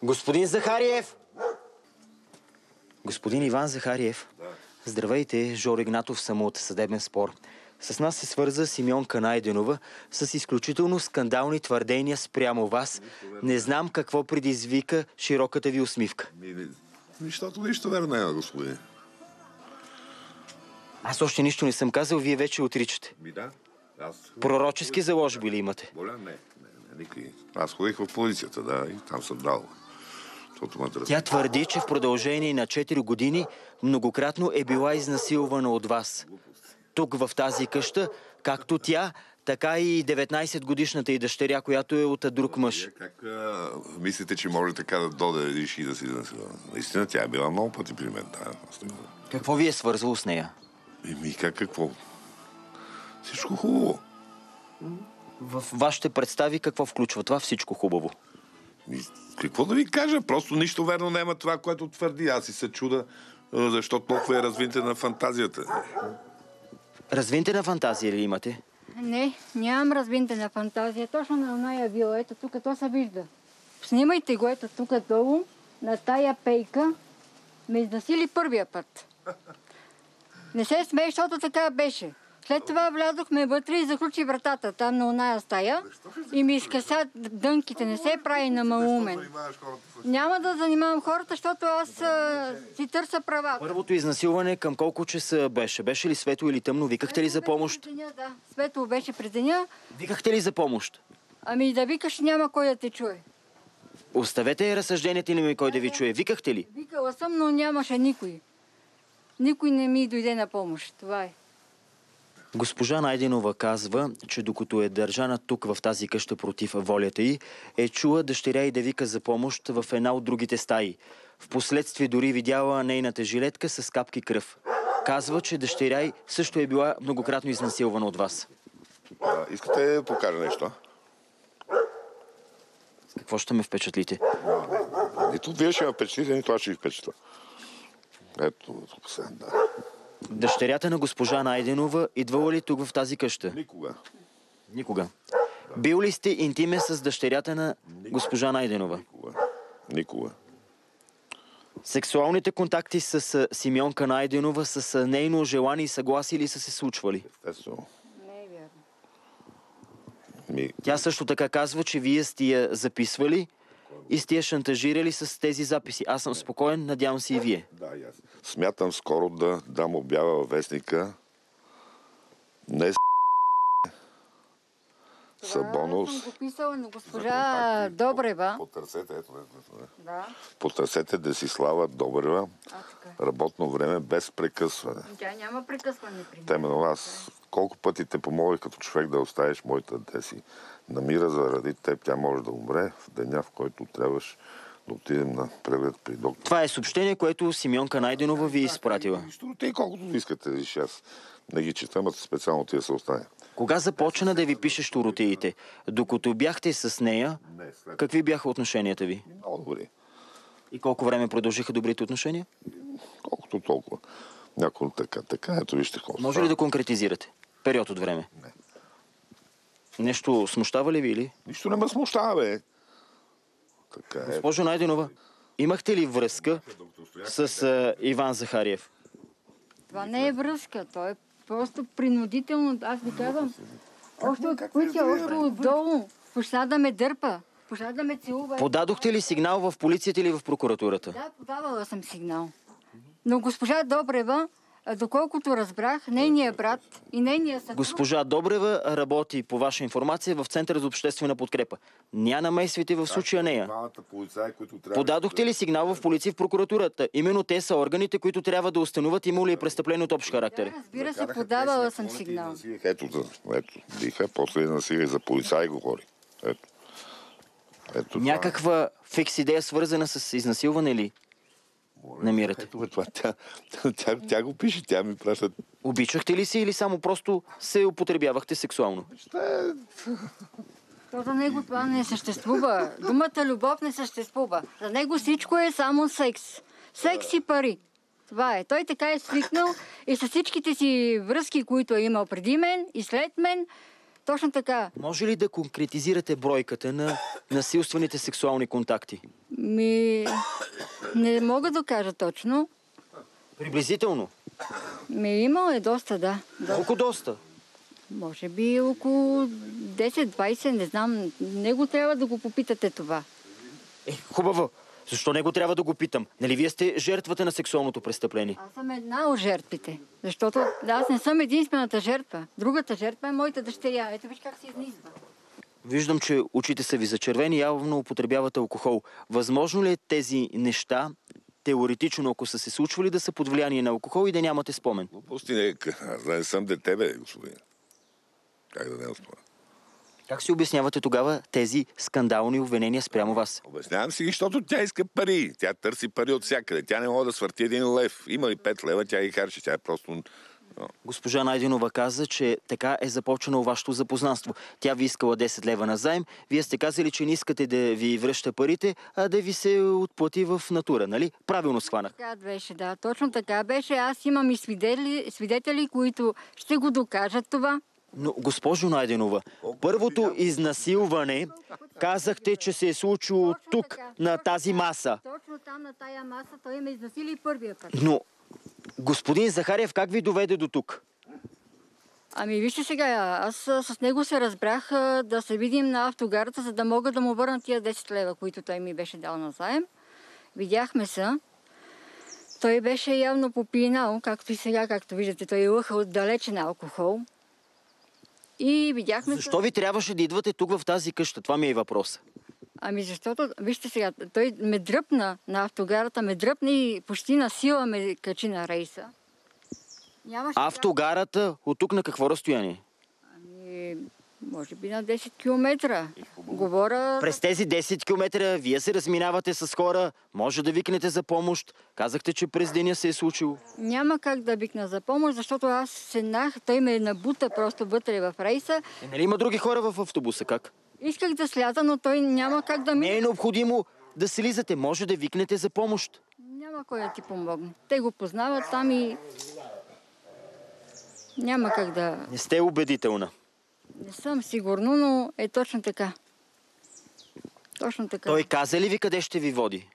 Господин Захариев! Господин Иван Захариев. Да. Здравейте, Жоро Игнатов съм от съдебен спор. С нас се свърза Симеонка Найденова с изключително скандални твърдения спрямо вас. Не знам какво предизвика широката ви усмивка. Нищо верно няма, господин. Аз още нищо не съм казал, вие вече отричате. Да. Пророчески заложби ли имате? Не, никой. Аз ходих в полицията, да, и там съм дал. Тя твърди, че в продължение на 4 години многократно е била изнасилвана от вас. Тук в тази къща, както тя, така и 19-годишната й дъщеря, която е от друг мъж. Как мислите, че може така да дойдеш и да си изнасилва? Наистина, тя е била много пъти при мен. Да. Какво ви е свързало с нея? Какво? Всичко хубаво. В вашите представи какво включва това всичко хубаво? Какво да ви кажа? Просто нищо верно няма това, което твърди. Аз и се чуда, защо толкова е развинтена фантазията. Развинтена фантазия ли имате? Не, нямам развинтена фантазия. Точно на оная вила, ето тук, то се вижда. Снимайте го, ето тук долу, на тая пейка, ме изнасили първия път. Не се смей, защото така беше. След това влязохме вътре и заключи вратата там на оная стая и ми изкъса дънките. Не се прави на малумен. Няма да занимавам хората, защото аз си търся права. Първото изнасилване към колко часа беше? Беше ли светло или тъмно? Викахте ли за помощ? Да, светло беше през деня. Викахте ли за помощ? Ами да викаш, няма кой да те чуе. Оставете разсъжденията ли ми кой да ви чуе. Викахте ли? Викала съм, но нямаше никой. Никой не ми дойде на помощ. Това е. Госпожа Найденова казва, че докато е държана тук в тази къща против волята й, е чула дъщеря й да вика за помощ в една от другите стаи. Впоследствие дори видяла нейната жилетка с капки кръв. Казва, че дъщеря й също е била многократно изнасилвана от вас. Искате да покажа нещо? С какво ще ме впечатлите? Нито вие ще ме впечатлите, нито аз ще ви впечатля. Ето, тук сега, да. Дъщерята на госпожа Найденова идвала ли тук в тази къща? Никога. Никога. Бил ли сте интимен с дъщерята на госпожа Найденова? Никога. Сексуалните контакти с Симеонка Найденова с нейно желание и съгласие ли са се случвали? Естествено. Не е вярно. Тя също така казва, че вие сте я записвали и сте я шантажирали с тези записи. Аз съм спокоен, надявам се и вие. Да, и аз. Смятам скоро да дам обява във вестника. Не Сабонов. Това съм го писала на госпожа Добрева. Потърсете, ето. Да. Потърсете Десислава Добрева. Работно време без прекъсване. Тя няма прекъсване при мен. Теменно аз колко пъти те помолих като човек да оставиш моята Деси. Намира заради теб, тя може да умре в деня, в който трябваш да отидем на преглед при доктор. Това е съобщение, което Симеонка Найденова ви е изпратила. Те колкото искате, виж, аз не ги четам, а специално тия се остане. Кога започна да ви пише щуротеите? Докато бяхте с нея, какви бяха отношенията ви? Много добри. И колко време продължиха добрите отношения? Колкото толкова. Някой така, ето вижте колко. Може ли да конкретизирате? Период от време? Не. Нещо смущава ли ви или? Нищо не ме смущава, бе. Така е. Госпожо Найденова, имахте ли връзка с Иван Захариев? Това не е връзка, то е просто принудително. Аз ви казвам, още от пътя, още отдолу, почна да ме дърпа, почна да ме целува. Подадохте ли сигнал в полицията или в прокуратурата? Да, подавала съм сигнал. Но госпожа Добрева, доколкото разбрах, нейният брат и нейният съпруг... Госпожа Добрева работи, по ваша информация, в Центъра за обществена подкрепа. Ня намесвайте в случая нея. Подадохте ли сигнал в полиция, в прокуратурата? Именно те са органите, които трябва да установят има ли е престъпление от общ характер. Да, разбира се, подавала съм сигнал. Ето, диха, после насилие за полицаи говори. Ето. Някаква фикс идея, свързана с изнасилване ли? Намирате. Ето това, тя го пише, тя ми праща. Обичахте ли си или само просто се употребявахте сексуално? То за него това не съществува. Думата любов не съществува. За него всичко е само секс. Секс и пари. Това е. Той така е свикнал и с всичките си връзки, които е имал преди мен и след мен, Точно така. Може ли да конкретизирате бройката на насилствените сексуални контакти? Не мога да кажа точно. Приблизително. Имало е доста, да. Колко доста? Може би около 10-20, не знам. Него трябва да го попитате това. Хубаво. Защо него трябва да го питам? Нали вие сте жертвата на сексуалното престъпление? Аз съм една от жертвите. Защото аз не съм единствената жертва. Другата жертва е моята дъщеря. Ето виж как се изнизва. Виждам, че очите са ви зачервени и явно употребявате алкохол. Възможно ли е тези неща, теоретично, ако са се случвали, да са под влияние на алкохол и да нямате спомен? Глупости аз не съм дете, бе, господин. Как да не спомня? Как си обяснявате тогава тези скандални обвинения спрямо вас? Обяснявам си, защото тя иска пари. Тя търси пари от всякъде. Тя не може да свърти 1 лев. Има ли 5 лева, тя ги харчи. Тя е просто... Госпожа Найденова каза, че така е започнало вашето запознанство. Тя ви искала 10 лева на заем. Вие сте казали, че не искате да ви връща парите, а да ви се отплати в натура, нали? Правилно схванах. Така беше, да. Точно така беше. Аз имам и свидетели, които ще го докажат това. Но, госпожо Найденова, първото изнасилване казахте, че се е случило тук, на тази маса. Точно там, на тая маса, той ме изнасили първия път. Но, господин Захариев, как ви доведе до тук? Вижте сега, аз с него се разбрах да се видим на автогарата, за да мога да му върна тия 10 лева, които той ми беше дал на заем. Видяхме се. Той беше явно попинал, както и сега, както виждате, той лъха отдалече на алкохол. И видяхме... Защо ви трябваше да идвате тук в тази къща? Това ми е въпрос. Защото, вижте сега, той ме дръпна на автогарата, ме дръпна и почти на сила ме качи на рейса. Автогарата от тук на какво разстояние? Може би на 10 километра. Говоря... През тези 10 километра вие се разминавате с хора, може да викнете за помощ. Казахте, че през деня се е случило. Няма как да викна за помощ, защото аз седнах, той ме набута просто вътре в рейса. Нали има други хора в автобуса, как? Исках да сляза, но той няма как да ми... Не е необходимо да слизате, може да викнете за помощ. Няма кой да ти помогне. Те го познават там и... Няма как да... Не сте убедителна. Не съм сигурно, но е точно така. Точно така. Той каза ли ви къде ще ви води?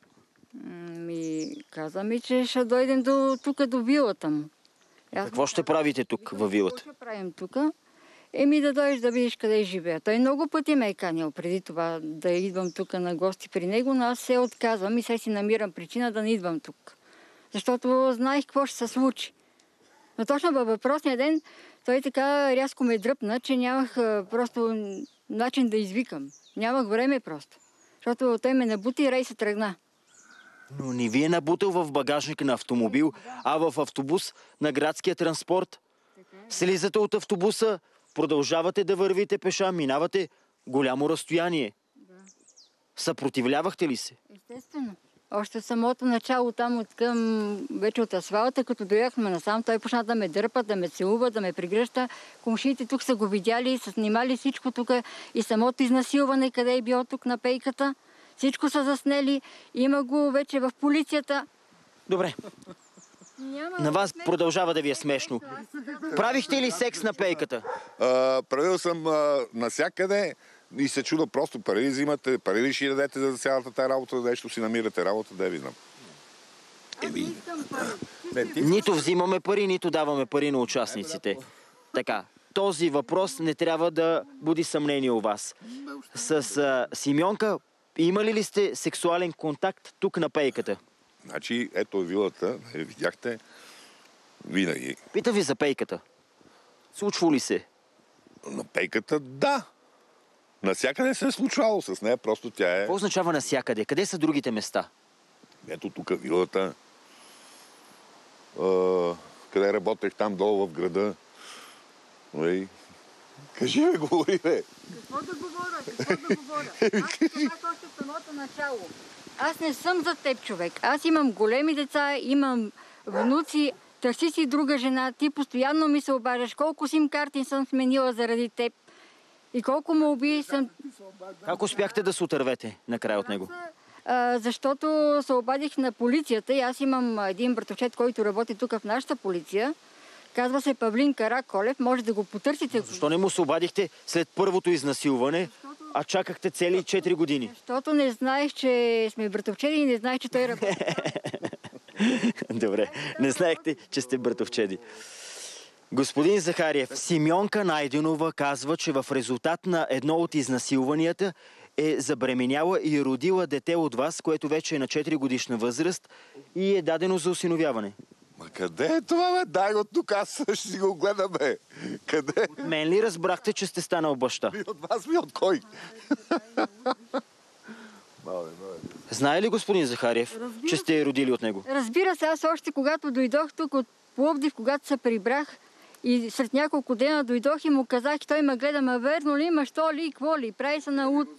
Каза ми, че ще дойдем тук до вилата му. Какво ще правите тук във вилата? Какво ще правим тук? Да дойдеш да видиш къде живея. Той много пъти ме е канил преди това да идвам тук на гости при него, но аз се отказвам и сега си намирам причина да не идвам тук. Защото знаех какво ще се случи. Но точно във въпросния ден той така рязко ме дръпна, че нямах просто начин да извикам. Нямах време просто. Защото той ме набути и рейса тръгна. Но не ви е набутал в багажник на автомобил, а в автобус на градския транспорт. Слизате от автобуса, продължавате да вървите пеша, минавате голямо разстояние. Съпротивлявахте ли се? Естествено. Още в самото начало там вече от асфалта, като дояхме насам, той почна да ме дърпа, да ме целува, да ме пригръща. Комшиите тук са го видяли, са снимали всичко тук и самото изнасилване, къде е било тук на пейката. Всичко са заснели. Има го вече в полицията. Добре. На вас продължава да ви е смешно. Правихте ли секс на пейката? Правил съм насякъде и се чуда просто пари ли взимате, пари ли ще дадете за цялата тази работа, нещо си намирате работа, да ви знам. Нито взимаме пари, нито даваме пари на участниците. Така, този въпрос не трябва да буди съмнение у вас. С Симеонка имали ли сте сексуален контакт тук на пейката? Значи, ето е вилата, видяхте винаги. Пита ви за пейката. Случва ли се? На пейката, да. Насякъде се е случвало с нея, просто тя е... Какво означава насякъде? Къде са другите места? Ето тук вилата. Къде работех там долу в града. Кажи, бе, говори, бе. Какво да говоря? Аз това още в самото начало. Аз не съм за теб, човек. Аз имам големи деца, имам внуци, търси си друга жена, ти постоянно ми се обаждаш. Колко сим карти съм сменила заради теб и колко молби съм... Как успяхте да се отървете накрая от него? Защото се обадих на полицията и аз имам един братовчет, който работи тук в нашата полиция. Казва се Павлин Караколев, може да го потърсите. Защо не му се обадихте след първото изнасилване, а чакахте цели 4 години? Защото не знаех, че сме братовчеди и не знаех, че той работи. Добре, не знаехте, че сте братовчеди. Господин Захариев, Симеонка Найденова казва, че в резултат на едно от изнасилванията е забременяла и родила дете от вас, което вече е на 4 годишна възраст и е дадено за осиновяване. Ма къде е това, бе? Дай го тук, аз ще си го гледам, бе. Къде? Мен ли разбрахте, че сте станал баща? Ми от вас, ми от кой? Знае ли господин Захариев, че сте родили от него? Разбира се, аз още когато дойдох тук от Пловдив, когато се прибрах и след няколко дена дойдох и му казах, той ме гледа, ма верно ли, ма що ли, какво ли, прави се на ут.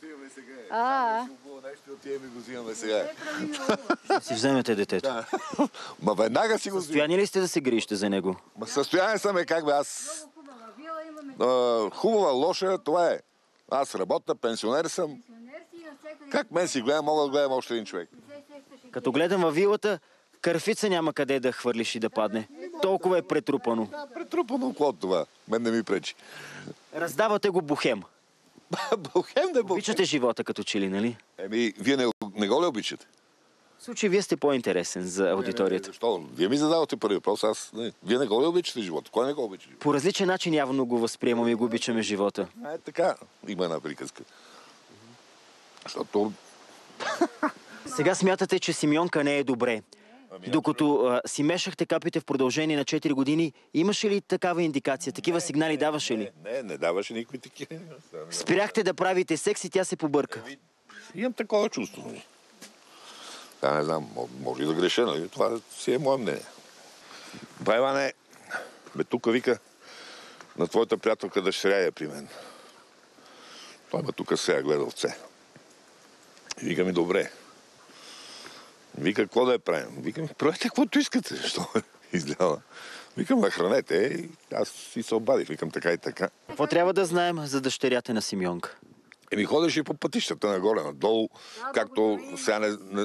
Ще си вземете детето. Ма веднага си го взимам. Състояние ли сте да се грижите за него? Ма състояние съм как бе, аз... Хубава, лоша, това е. Аз работя, пенсионер съм. Как мен си гледам, мога да гледам още един човек. Като гледам във вилата, кърфица няма къде да хвърлиш и да падне. Толкова е претрупано. Да, претрупано, какво от това? Мен не ми пречи. Раздавате го бухем. Бухем да бухем. Обичате живота като че ли, нали? Еми, вие не го ли обичате? В случай вие сте по-интересен за аудиторията. Защо? Вие ми задавате първи въпрос, вие не го ли обичате живота? Кой не го обича живота? По различен начин явно го възприемаме и го обичаме живота. Така, има една приказка. Защото... Сега смятате, че Симеонка не е добре. Докато си мешахте капите в продължение на 4 години, имаше ли такава индикация? Такива сигнали даваше ли? Не даваше никакви такива. Спряхте да правите секс и тя се побърка. Имам такова чувство. Не знам, може и да греша, нали? Това си е мое мнение. Байване, тук вика на твоята приятелка дъщеря е при мен. Той ме тук сега гледа овце. И вика ми, добре. Вика, какво да я правим? Вика, правете каквото искате. Защо излява? Викам, хранете. И аз си се обадих. Викам, така и така. Какво трябва да знаем за дъщерята на Симеонка? Еми, ходиш и по пътищата нагоре, надолу, както сега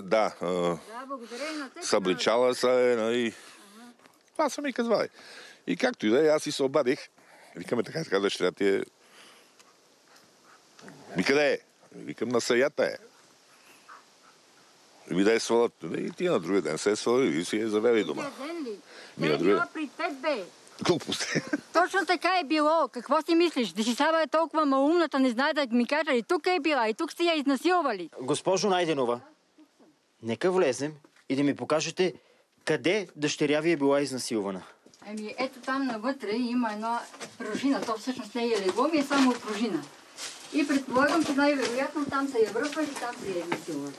събличала се, нали. Това са ми казвали. И както и да е, аз си се обадих. Викаме, така, дъщеря ти е... Ми къде е? Викам, на саята е. И да е свалят. И ти на другия ден се е свалил и си е завели дома. Не е била при теб, бе. Глупости. Точно така е било. Какво си мислиш? Да си Сава е толкова малумната, не знае да ми каже. И тук е била, и тук сте я изнасилвали. Госпожо Найденова, нека влезем и да ми покажете къде дъщеря ви е била изнасилвана. Еми, ето там навътре има една пружина. То всъщност не е легло, ми е само пружина. И предполагам, че най-вероятно там се я връпва и там се я изнасилвали.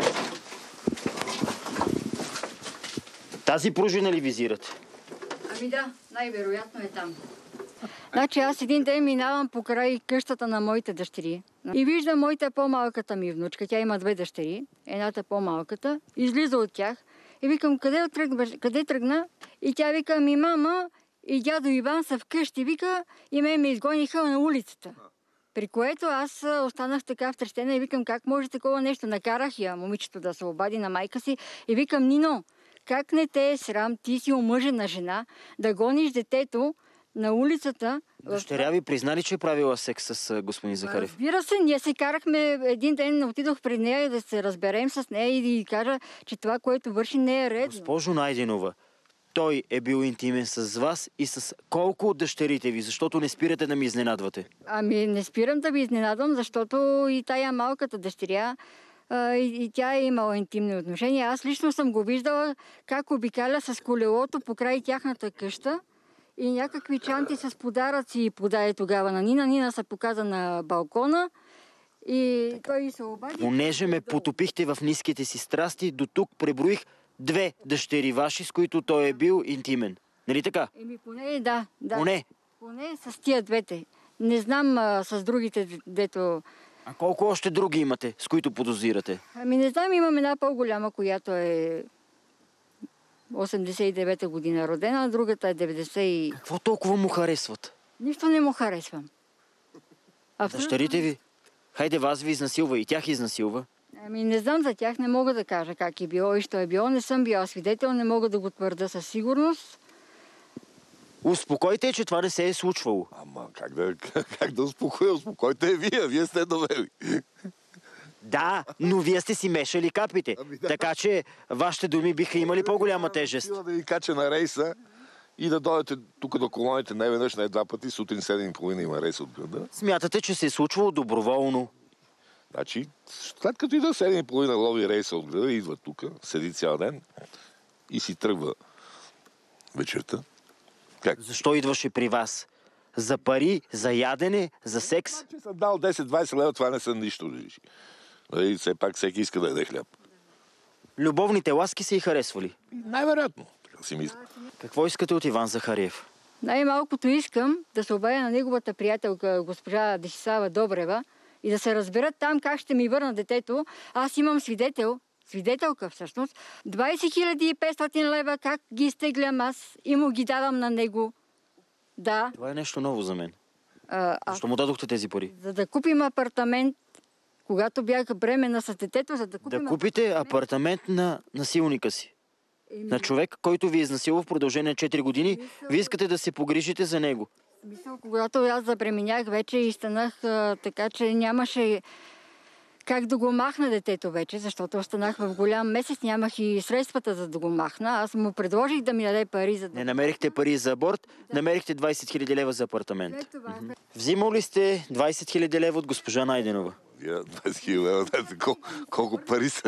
Тази пружина ли визирате? Ами да, най-вероятно е там. Значи аз един ден минавам покрай къщата на моите дъщери и виждам моята по-малката ми внучка. Тя има 2 дъщери, едната по-малката, излиза от тях и викам, къде тръгна? И тя вика, ми мама и дядо Иван са вкъщи, вика, и ме изгониха на улицата. При което аз останах така втрещена и викам, как може такова нещо? Накарах я момичето да се обади на майка си и викам, Нино, как не те е срам, ти си омъжена жена, да гониш детето на улицата? Дъщеря ви признали, че е правила секс с господин Захарев? Разбира се, ние се карахме един ден, отидох при нея да се разберем с нея и да й кажа, че това, което върши, не е редно. Госпожо Найденова, той е бил интимен с вас и с колко от дъщерите ви, защото не спирате да ми изненадвате? Ами не спирам да ви изненадвам, защото и тая малката дъщеря, и тя е имала интимни отношения. Аз лично съм го виждала как обикаля с колелото покрай тяхната къща и някакви чанти с подаръци подаде тогава на Нина. Нина се показа на балкона и той се обади. Понеже ме потопихте в ниските си страсти, до тук преброих 2 дъщери ваши, с които той е бил интимен. Нали така? Еми поне да. Поне? Поне с тия двете. Не знам с другите, дето... А колко още други имате, с които подозирате? Ами не знам, имам една по-голяма, която е 89-та година родена, а другата е 90 Какво толкова му харесват? Нищо не му харесвам. Дъщерите ви? Хайде, вас ви изнасилва и тях изнасилва. Ами не знам за тях, не мога да кажа как е било и що е било. Не съм била свидетел, не мога да го твърда със сигурност. Успокойте, че това не се е случвало. Ама как да успокоя? Успокойте вие. Вие сте довели. Да, но вие сте си мешали капите. Да. Така че вашите думи биха имали по-голяма тежест. Сила да ви кача на рейса и да дойдете тук до колоните не веднъж, не два пъти. Сутрин 7:30 има рейс от града. Смятате, че се е случвало доброволно. Значи, след като ида 7:30 лови рейса от града, идва тук, седи цял ден и си тръгва вечерта. Как? Защо идваше при вас? За пари, за ядене, за секс? Че съм дал 10-20 лева, това не са нищо. И все пак всеки иска да яде хляб. Любовните ласки са и харесвали. Най-вероятно. Така си мисля. Какво искате от Иван Захариев? Най-малкото искам да се обадя на неговата приятелка, госпожа Десислава Добрева, и да се разберат там как ще ми върна детето. Аз имам свидетелка всъщност. 20 500 лева, как ги изтеглям аз и му ги давам на него. Да. Това е нещо ново за мен. Защо Защо му дадохте тези пари? За да купим апартамент, когато бях бременна с детето, за да купим... Да купите апартамент на насилника си. На човек, който ви е изнасилва в продължение на 4 години, вие искате да се погрижите за него. Мисъл, когато аз забременях вече и станах така, че нямаше как да го махна детето вече, защото останах в голям месец, нямах и средствата за да го махна. Аз му предложих да ми даде пари, за да... Не намерихте пари за аборт, намерихте 20 000 лева за апартамент. След това... Взимал ли сте 20 000 лева от госпожа Найденова? Вие 20 000 лева, знаете колко пари са.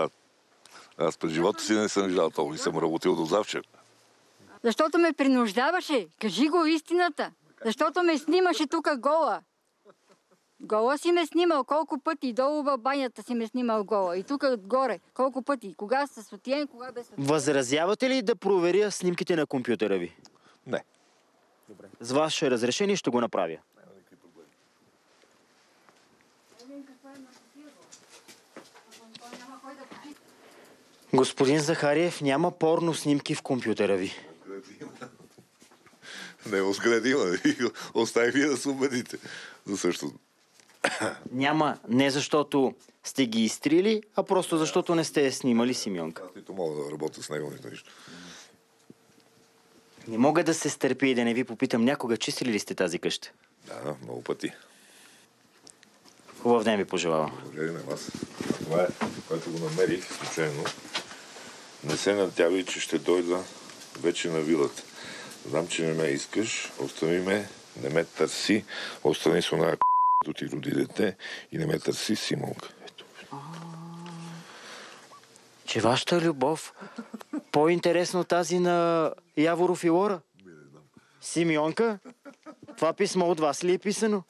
Аз през живота си не съм виждал толкова и съм работил до завчера. Защото ме принуждаваше. Кажи го истината. Защото ме снимаше тук гола. Гола си ме снимал колко пъти. Долу в банята си ме снимал гола. И тук отгоре колко пъти. Кога с сутиен, кога без сутиен. Възразявате ли да проверя снимките на компютъра ви? Не. С ваше разрешение ще го направя. Господин Захариев, няма порно снимки в компютъра ви. Не, откъде има. Оставих вие да се убедите за същото. Няма не защото сте ги изтрили, а просто защото не сте снимали Симеонка. Аз нито мога да работя с него, нито нищо. Не мога да се стърпя и да не ви попитам някога, чистили ли сте тази къща? Да, много пъти. Хубав ден ви пожелавам. Благодаря на вас. Това е, което го намерих случайно. Не се надявай, че ще дойда вече на вилата. Знам, че не ме искаш, остави ме, не ме търси, остани с оная като ти роди дете и не ме търси, Симонка. Ето. Че вашата любов по-интересна от тази на Яворов и Лора? Симеонка? Това писмо от вас ли е писано?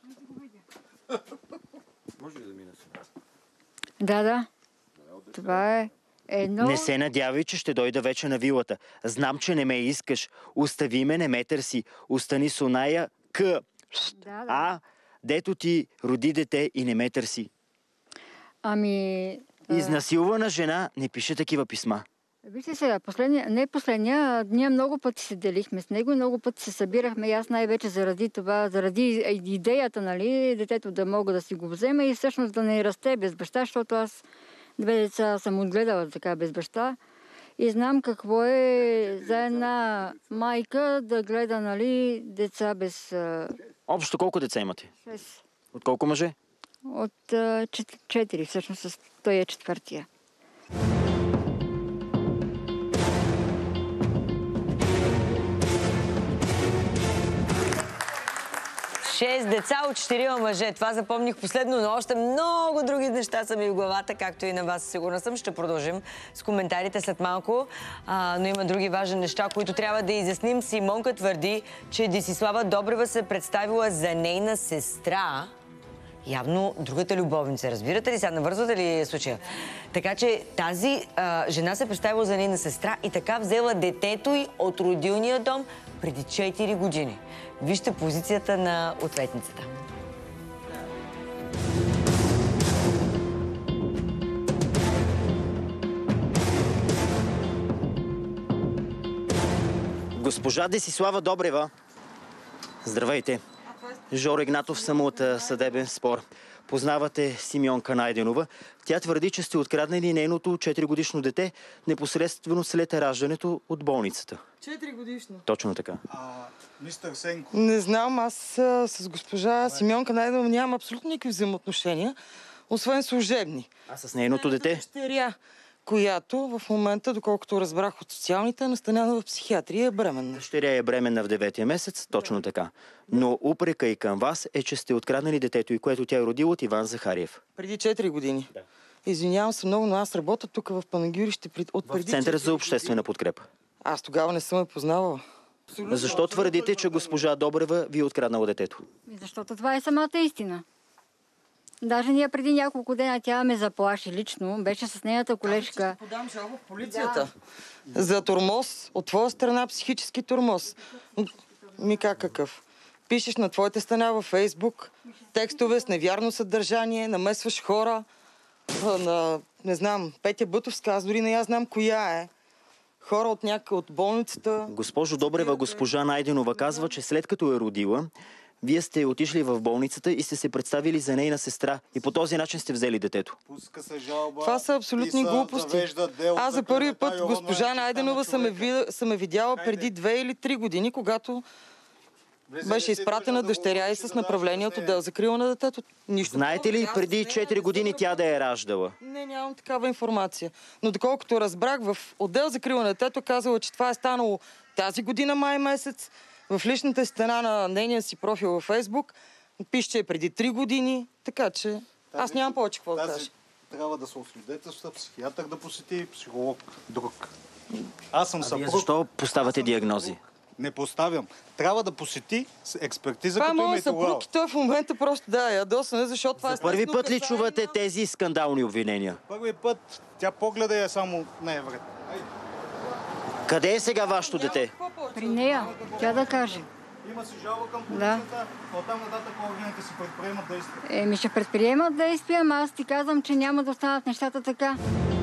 Да. Това е едно... Не се надявай, че ще дойда вече на вилата. Знам, че не ме искаш. Остави ме, не ме търси. Остани с оная Да. дето ти роди дете и не ме търси. Ами... Изнасилвана жена не пише такива писма. Вижте сега, последния, ние много пъти се делихме с него и много пъти се събирахме и аз най-вече заради това, заради идеята, нали, детето да мога да си го взема и всъщност да не расте без баща, защото аз 2 деца съм отгледала така без баща и знам какво е за една майка да гледа, нали, деца без... Общо колко деца имате? 6. От колко мъже? От 4, всъщност той е 4-тия. 6 деца от 4 мъже. Това запомних последно, но още много други неща са ми в главата, както и на вас, сигурна съм. Ще продължим с коментарите след малко. Но има други важни неща, които трябва да изясним. Симонка твърди, че Десислава Добрева се представила за нейна сестра. Явно другата любовница. Разбирате ли сега? Навързвате ли случая? Така че тази жена се представила за нейна сестра и така взела детето й от родилния дом преди 4 години. Вижте позицията на ответницата. Госпожа Десислава Добрева. Здравейте. Жоро Игнатов съм от съдебен спор. Познавате Симеонка Найденова. Тя твърди, че сте откраднали нейното 4-годишно дете непосредствено след раждането от болницата. 4 годишно. Точно така. Мистер Сенко. Не знам, аз с госпожа Симеонка Найденова нямам абсолютно никакви взаимоотношения, освен служебни. А с нейното дете? Дъщеря, която в момента, доколкото разбрах от социалните, е настанена в психиатрия, е бременна. Дъщеря е бременна в 9-я месец, точно така. Но упрека и към вас е, че сте откраднали детето и което тя е родила от Иван Захариев. Преди 4 години. Да. Извинявам се много, но аз работя тук в Панагюрище от преди В Центъра за обществена подкрепа. Аз тогава не съм я познавала. Защо твърдите, че госпожа Добрева ви е откраднала детето? Защото това е самата истина. Даже ние преди няколко дена тя ме заплаши лично. Беше с нейната колежка. Ще подам жалба в полицията. Да. За тормоз. От твоя страна психически тормоз. Какъв? Пишеш на твоята страна във Фейсбук текстове с невярно съдържание, намесваш хора. Не знам, Петя Бътовска, аз дори не я знам коя е. Хора от болницата. Госпожо Добрева, госпожа Найденова казва, че след като е родила, вие сте отишли в болницата и сте се представили за нейна сестра и по този начин сте взели детето. Пуска се жалба. Това са абсолютни глупости. Аз за първи път госпожа Найденова съм видяла преди 2 или 3 години, когато беше изпратена дъщеря и с направление от отдел за закрила на детето. Нищо. Знаете ли преди 4 години тя да е раждала? Не, нямам такава информация. Но доколкото разбрах, в отдел за закрила на детето казала, че това е станало тази година май месец. В личната стена на нейния си профил във Фейсбук пише, че е преди 3 години, така че аз нямам повече какво да кажа. Трябва да се освидетелства, психиатър да посети, психолог друг. Аз съм съпруг. Защо поставяте диагнози? Не поставям. Трябва да посети експертиза, това като е им е тогава. съпруг и той в момента просто ядосане, защото това е... Първи път ли чувате тези скандални обвинения? Първи път. Тя погледа я само не е вред. Къде е сега вашето дете? При нея. Тя да каже. Има си жалба към полицията, но там нататък органите си предприемат действия. Ще предприемат действия, ама аз ти казвам, че няма да останат нещата така.